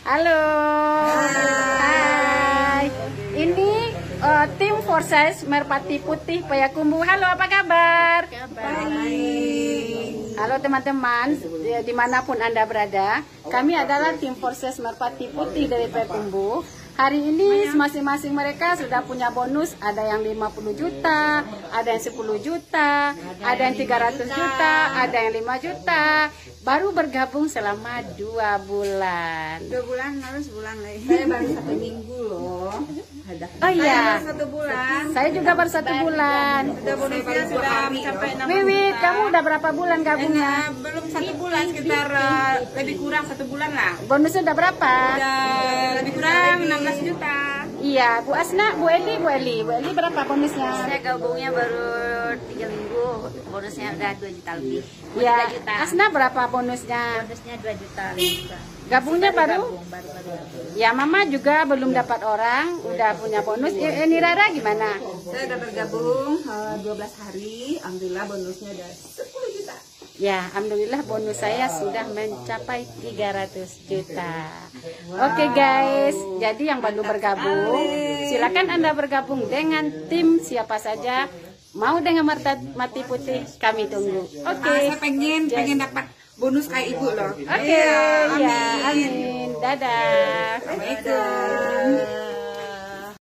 Halo. Hai. Ini tim Forces Merpati Putih Payakumbuh. Halo, apa kabar? Baik. Halo teman-teman, dimanapun Anda berada. Kami adalah tim Forces Merpati Putih dari Payakumbuh. Hari ini masing-masing mereka sudah punya bonus. Ada yang 50 juta, ada yang 10 juta, ada yang 300 juta, ada yang 5 juta. Baru bergabung selama 2 bulan. 2 bulan lalu sebulan lagi. Saya baru 1 minggu loh. Oh iya, Saya 1 bulan. saya juga baru 1 bulan. Sudah bonusnya sudah mencapai 60 Wiwit, juta. kamu udah berapa bulan gabungnya? Belum 1 bulan, sekitar lebih kurang 1 bulan lah. Bonusnya udah berapa? Udah lebih kurang 16 juta. Iya, Bu Asna, Bu Eli berapa bonusnya? Saya gabungnya baru 3 minggu, bonusnya udah 2 juta lebih. Ya, 3 juta. Asna berapa bonusnya? Bonusnya 2 juta, 5 juta. Gabungnya baru? Baru. Ya, Mama juga belum dapat orang, udah punya bonus. Ini Rara gimana? Saya udah bergabung 12 hari. Alhamdulillah bonusnya udah 10 juta. Ya, alhamdulillah bonus saya sudah mencapai 300 juta. Oke guys, jadi yang baru bergabung, silakan Anda bergabung dengan tim siapa saja. Mau dengan Merpati Putih, kami tunggu. Oke. Saya pengen dapat bonus kayak ibu loh. Oke, ya, amin. Dadah. Assalamualaikum.